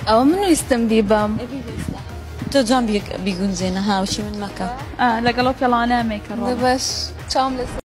أو منو يستمدي بام تو جان بيقون زينة ها وشي من مكة لقلوك يلا أنا ميكر بس شامل